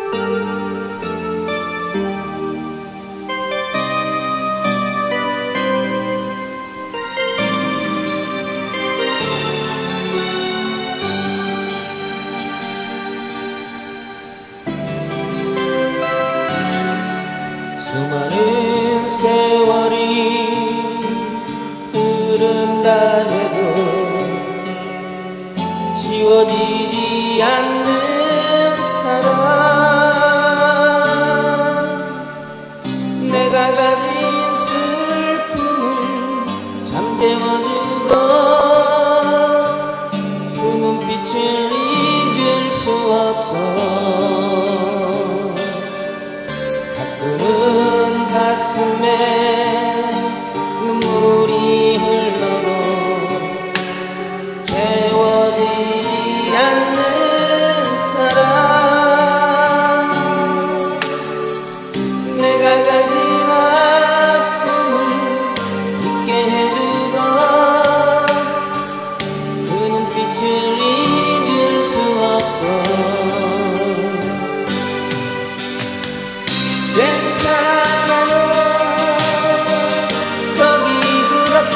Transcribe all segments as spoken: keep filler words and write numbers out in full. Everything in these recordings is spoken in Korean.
수많은 세월이 흐른다 해도 지워지지 않는 사랑, 내가 가진 슬픔을 잠재워주고 그 눈빛을 잊을 수 없어. 가끔은 가슴에 눈물이 흘러도 채워지지 않는 사랑, 내가 가진 아픔을 잊게 해주던 그 눈빛을 잊을 수 없어. 괜찮아요, 거기 그렇게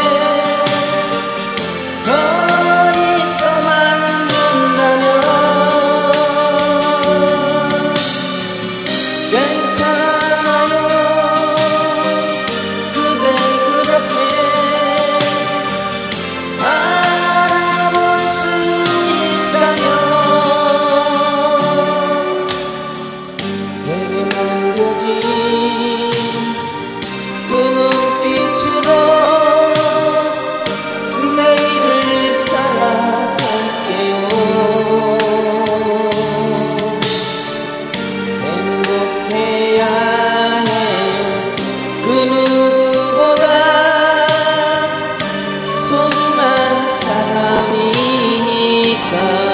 서 있어만 준다면. 괜찮아요, 그대 그렇게 알아볼 수 있다면 내게 남겨진 그 눈빛으로 내일을 살아갈게요. 행복해야 해요, 그 누구보다 소중한 사람이니까.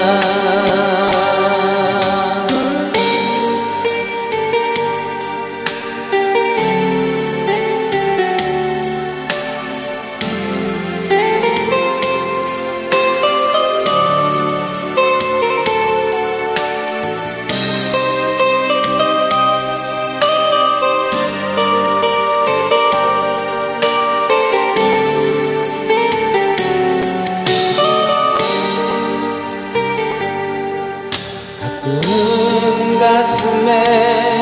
가끔은 가슴에